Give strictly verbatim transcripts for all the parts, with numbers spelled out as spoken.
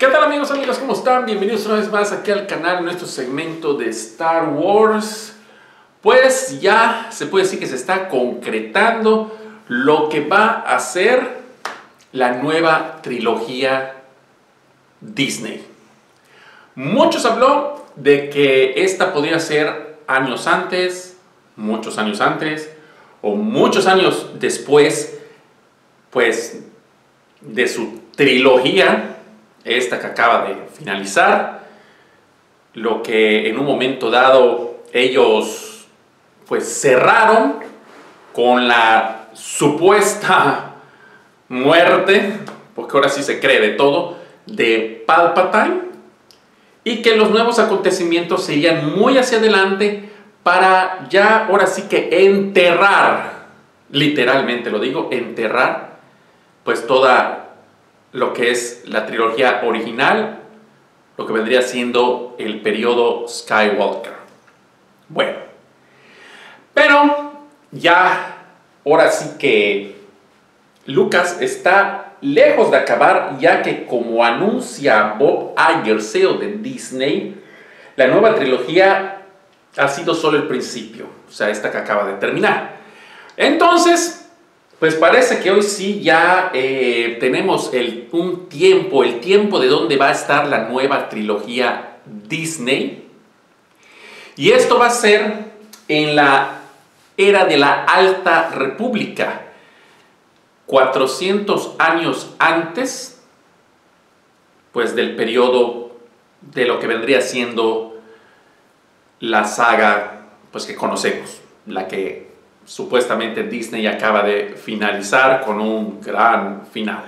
¿Qué tal amigos, amigas? ¿Cómo están? Bienvenidos una vez más aquí al canal en nuestro segmento de Star Wars. Pues ya se puede decir que se está concretando lo que va a ser la nueva trilogía Disney. Muchos habló de que esta podría ser años antes, muchos años antes o muchos años después, pues, de su trilogía, esta que acaba de finalizar, lo que en un momento dado ellos pues cerraron con la supuesta muerte, porque ahora sí se cree de todo, de Palpatine, y que los nuevos acontecimientos serían muy hacia adelante para ya ahora sí que enterrar, literalmente lo digo, enterrar pues toda lo que es la trilogía original, lo que vendría siendo el periodo Skywalker. Bueno, pero ya ahora sí que Lucas está lejos de acabar, ya que como anuncia Bob Iger, C E O de Disney, la nueva trilogía ha sido solo el principio, o sea, esta que acaba de terminar. Entonces, pues parece que hoy sí ya eh, tenemos el, un tiempo, el tiempo de dónde va a estar la nueva trilogía Disney. Y esto va a ser en la era de la Alta República, cuatrocientos años antes, pues del periodo de lo que vendría siendo la saga, pues que conocemos, la que supuestamente Disney acaba de finalizar con un gran final.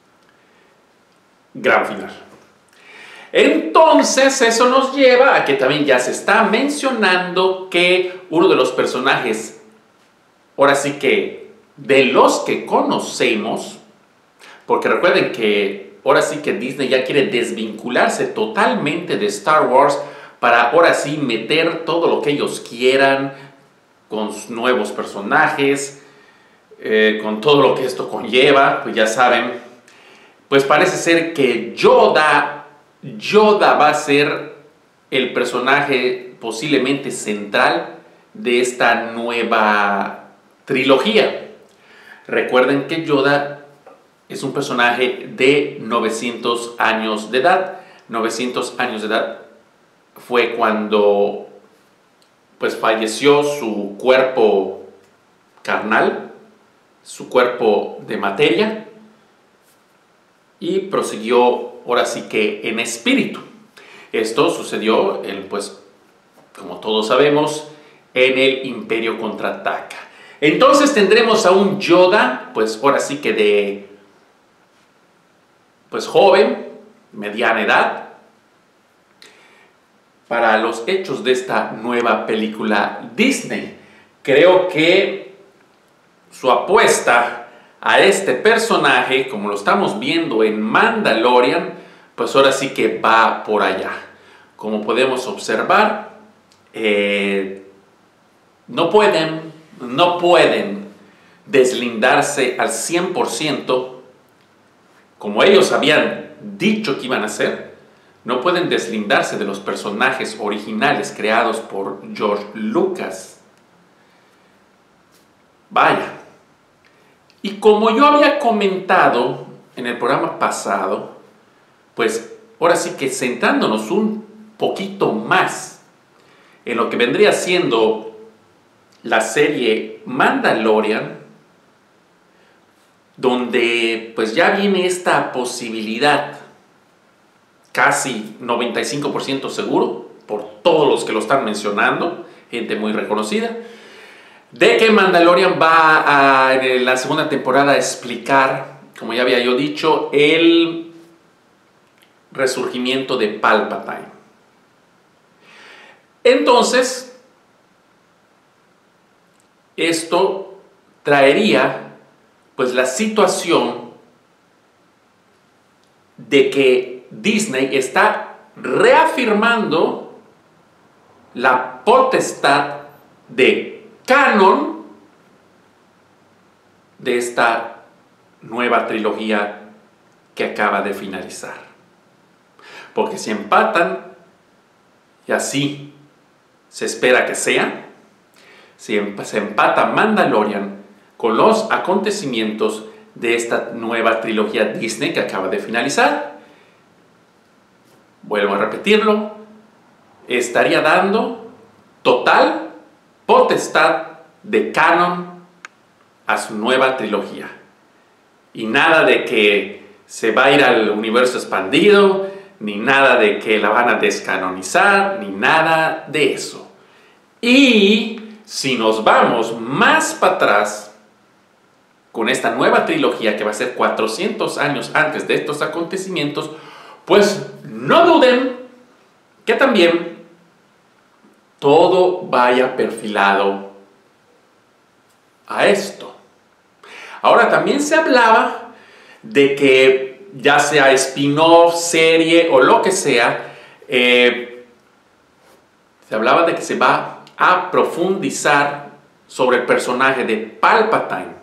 Gran final. Entonces, eso nos lleva a que también ya se está mencionando que uno de los personajes, ahora sí que de los que conocemos, porque recuerden que ahora sí que Disney ya quiere desvincularse totalmente de Star Wars para ahora sí meter todo lo que ellos quieran, con nuevos personajes, eh, con todo lo que esto conlleva, pues ya saben, pues parece ser que Yoda, Yoda va a ser el personaje posiblemente central de esta nueva trilogía. Recuerden que Yoda es un personaje de novecientos años de edad. novecientos años de edad fue cuando pues falleció su cuerpo carnal, su cuerpo de materia, y prosiguió ahora sí que en espíritu. Esto sucedió, en, pues, como todos sabemos, en el Imperio Contraataca. Entonces tendremos a un Yoda, pues ahora sí que de, pues joven, mediana edad, para los hechos de esta nueva película Disney. Creo que su apuesta a este personaje, como lo estamos viendo en Mandalorian, pues ahora sí que va por allá. Como podemos observar, eh, no pueden, no pueden deslindarse al cien por ciento, como ellos habían dicho que iban a hacer. No pueden deslindarse de los personajes originales creados por George Lucas. Vaya. Y como yo había comentado en el programa pasado, pues ahora sí que centrándonos un poquito más en lo que vendría siendo la serie Mandalorian, donde pues ya viene esta posibilidad, casi noventa y cinco por ciento seguro, por todos los que lo están mencionando, gente muy reconocida, de que Mandalorian va a, en la segunda temporada a explicar, como ya había yo dicho, el resurgimiento de Palpatine. Entonces, esto traería pues la situación de que Disney está reafirmando la potestad de canon de esta nueva trilogía que acaba de finalizar. Porque si empatan, y así se espera que sea, si se empata Mandalorian con los acontecimientos de esta nueva trilogía Disney que acaba de finalizar, vuelvo a repetirlo, estaría dando total potestad de canon a su nueva trilogía. Y nada de que se va a ir al universo expandido, ni nada de que la van a descanonizar, ni nada de eso. Y si nos vamos más para atrás, con esta nueva trilogía que va a ser cuatrocientos años antes de estos acontecimientos, pues no duden que también todo vaya perfilado a esto. Ahora también se hablaba de que ya sea spin-off, serie o lo que sea, eh, se hablaba de que se va a profundizar sobre el personaje de Palpatine.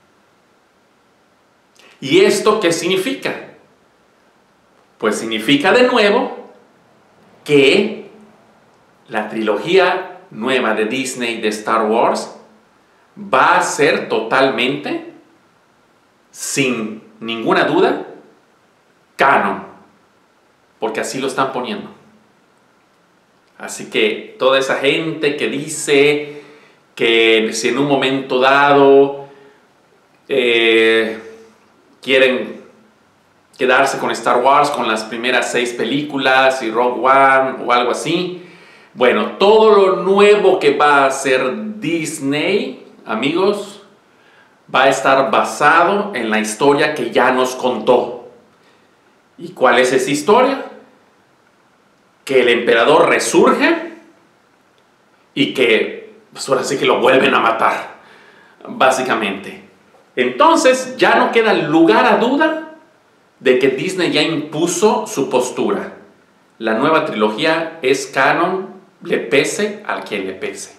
¿Y esto qué significa? Pues significa de nuevo que la trilogía nueva de Disney de Star Wars va a ser totalmente, sin ninguna duda, canon, porque así lo están poniendo. Así que toda esa gente que dice que si en un momento dado eh, quieren quedarse con Star Wars, con las primeras seis películas y Rogue One o algo así, bueno, todo lo nuevo que va a hacer Disney, amigos, va a estar basado en la historia que ya nos contó. ¿Y cuál es esa historia? Que el emperador resurge y que pues ahora sí que lo vuelven a matar, básicamente. Entonces ya no queda lugar a duda de que Disney ya impuso su postura. La nueva trilogía es canon, le pese al quien le pese.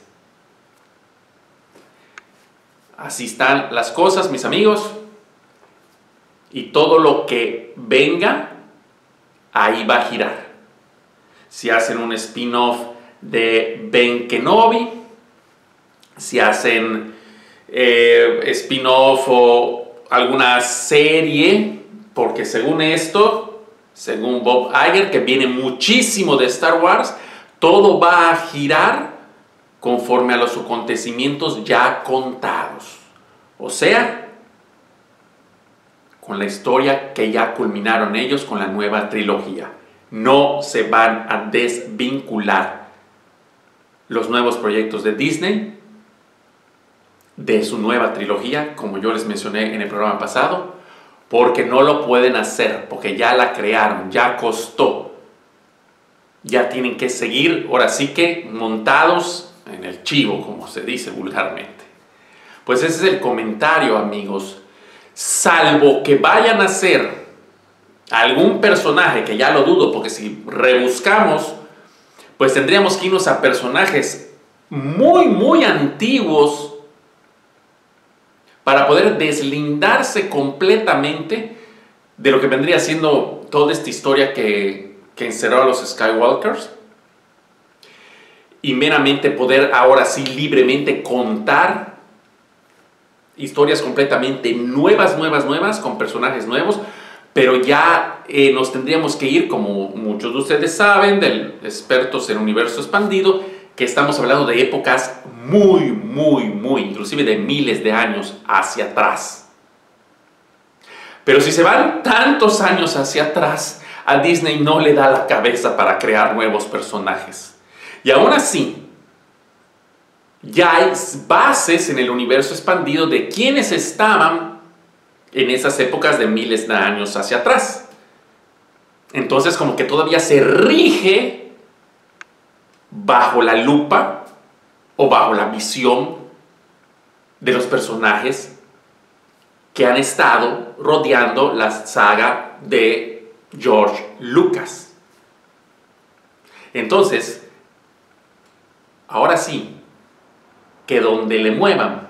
Así están las cosas, mis amigos. Y todo lo que venga, ahí va a girar. Si hacen un spin-off de Ben Kenobi, si hacen eh, spin-off o alguna serie, porque según esto, según Bob Iger, que viene muchísimo de Star Wars, todo va a girar conforme a los acontecimientos ya contados. O sea, con la historia que ya culminaron ellos con la nueva trilogía. No se van a desvincular los nuevos proyectos de Disney de su nueva trilogía, como yo les mencioné en el programa pasado, porque no lo pueden hacer, porque ya la crearon, ya costó. Ya tienen que seguir, ahora sí que montados en el chivo, como se dice vulgarmente. Pues ese es el comentario, amigos. Salvo que vayan a ser algún personaje, que ya lo dudo, porque si rebuscamos, pues tendríamos que irnos a personajes muy, muy antiguos para poder deslindarse completamente de lo que vendría siendo toda esta historia que, que encerró a los Skywalkers, y meramente poder ahora sí libremente contar historias completamente nuevas, nuevas, nuevas, con personajes nuevos. Pero ya eh, nos tendríamos que ir, como muchos de ustedes saben, de expertos en universo expandido, que estamos hablando de épocas muy, muy, muy, inclusive de miles de años hacia atrás. Pero si se van tantos años hacia atrás, a Disney no le da la cabeza para crear nuevos personajes. Y aún así, ya hay bases en el universo expandido de quienes estaban en esas épocas de miles de años hacia atrás. Entonces como que todavía se rige bajo la lupa o bajo la visión de los personajes que han estado rodeando la saga de George Lucas. Entonces, ahora sí, que donde le muevan,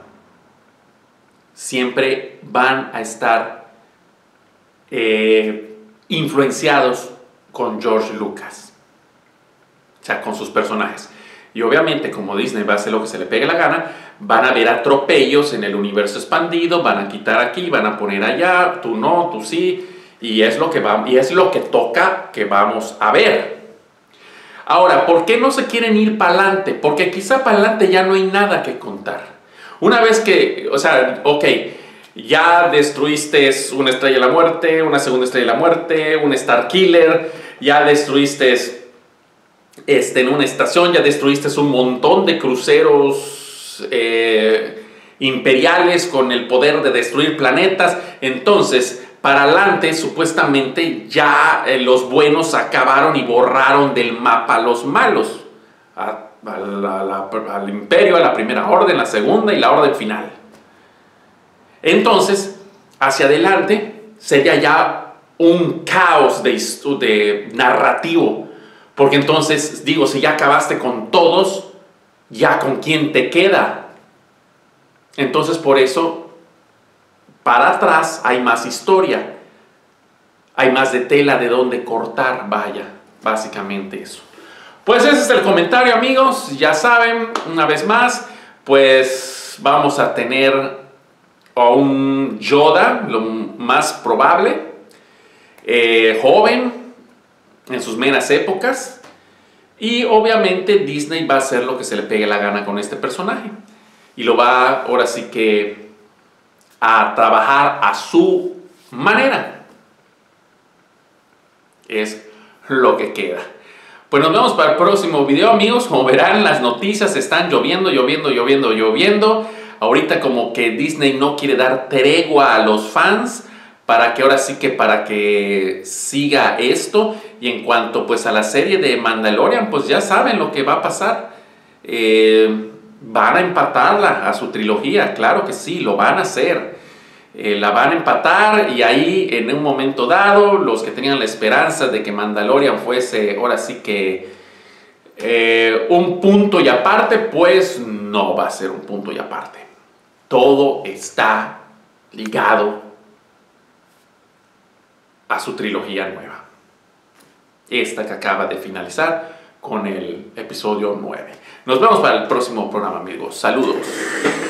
siempre van a estar eh, influenciados con George Lucas, o sea, con sus personajes. Y obviamente, como Disney va a hacer lo que se le pegue la gana, van a haber atropellos en el universo expandido, van a quitar aquí, van a poner allá, tú no, tú sí, y es lo que, va, y es lo que toca que vamos a ver. Ahora, ¿por qué no se quieren ir para adelante? Porque quizá para adelante ya no hay nada que contar. Una vez que, o sea, ok, ya destruiste una estrella de la muerte, una segunda estrella de la muerte, un Star Killer, ya destruiste este, en una estación, ya destruiste un montón de cruceros eh, imperiales con el poder de destruir planetas. Entonces, para adelante, supuestamente, ya eh, los buenos acabaron y borraron del mapa a los malos. A, a la, a la, al imperio, a la primera orden, la segunda y la orden final. Entonces, hacia adelante, sería ya un caos de, de narrativo. Porque entonces, digo, si ya acabaste con todos, ¿ya con quién te queda? Entonces, por eso, para atrás hay más historia. Hay más de tela de dónde cortar, vaya, básicamente eso. Pues ese es el comentario, amigos. Ya saben, una vez más, pues vamos a tener a un Yoda, lo más probable, eh, joven, en sus meras épocas. Y obviamente Disney va a hacer lo que se le pegue la gana con este personaje. Y lo va, ahora sí que, a trabajar a su manera. Es lo que queda. Pues nos vemos para el próximo video, amigos. Como verán, las noticias están lloviendo, lloviendo, lloviendo, lloviendo. Ahorita como que Disney no quiere dar tregua a los fans para que ahora sí que para que siga esto. Y en cuanto pues a la serie de Mandalorian, pues ya saben lo que va a pasar. Eh, van a empatarla a su trilogía, claro que sí, lo van a hacer. Eh, la van a empatar y ahí en un momento dado los que tenían la esperanza de que Mandalorian fuese ahora sí que eh, un punto y aparte, pues no va a ser un punto y aparte. Todo está ligado a su trilogía nueva, esta que acaba de finalizar con el episodio nueve. Nos vemos para el próximo programa, amigos. Saludos.